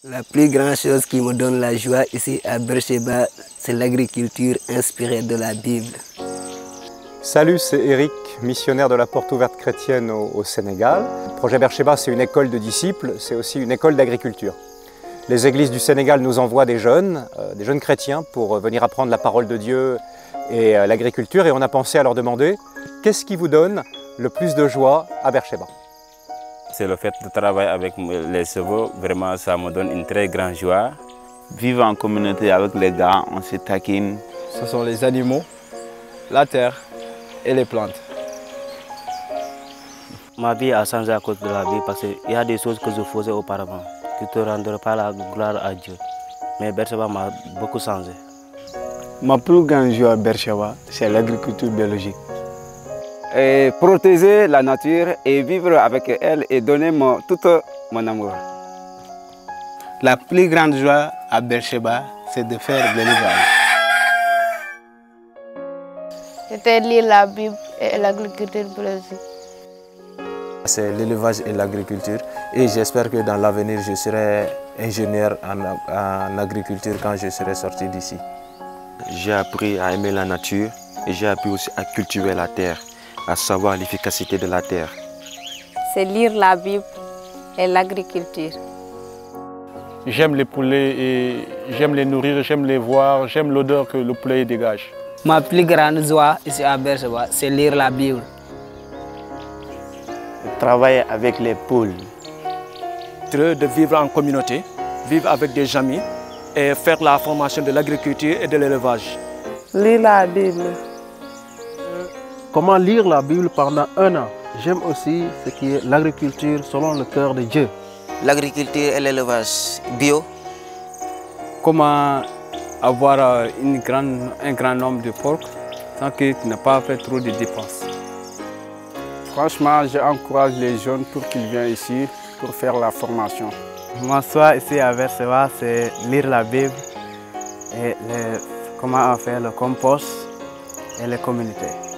La plus grande chose qui me donne la joie ici à Beersheba, c'est l'agriculture inspirée de la Bible. Salut, c'est Eric, missionnaire de la Porte Ouverte Chrétienne au Sénégal. Le projet Beersheba, c'est une école de disciples, c'est aussi une école d'agriculture. Les églises du Sénégal nous envoient des jeunes chrétiens pour venir apprendre la parole de Dieu et l'agriculture. Et on a pensé à leur demander, qu'est-ce qui vous donne le plus de joie à Beersheba? C'est le fait de travailler avec les chevaux, vraiment ça me donne une très grande joie. Vivre en communauté avec les gars, on se taquine. Ce sont les animaux, la terre et les plantes. Ma vie a changé à cause de la vie parce qu'il y a des choses que je faisais auparavant qui ne te rendraient pas la gloire à Dieu. Mais Beersheba m'a beaucoup changé. Ma plus grande joie à Beersheba, c'est l'agriculture biologique. Et protéger la nature et vivre avec elle et donner tout mon amour. La plus grande joie à Beersheba, c'est de faire de l'élevage. C'était lire la Bible et l'agriculture biologique. C'est l'élevage et l'agriculture et j'espère que dans l'avenir je serai ingénieur en agriculture quand je serai sorti d'ici. J'ai appris à aimer la nature et j'ai appris aussi à cultiver la terre, à savoir l'efficacité de la terre. C'est lire la Bible et l'agriculture. J'aime les poulets et j'aime les nourrir, j'aime les voir, j'aime l'odeur que le poulet dégage. Ma plus grande joie ici à Beersheba, c'est lire la Bible. Travailler avec les poules. De vivre en communauté, vivre avec des amis et faire la formation de l'agriculture et de l'élevage. Lire la Bible. Comment lire la Bible pendant 1 an? J'aime aussi ce qui est l'agriculture selon le cœur de Dieu. L'agriculture et l'élevage bio. Comment avoir un grand nombre de porcs sans que tu n'aies pas fait trop de dépenses. Franchement, j'encourage les jeunes pour qu'ils viennent ici pour faire la formation. Ma joie ici à Beersheba, c'est lire la Bible et comment faire le compost et les communautés.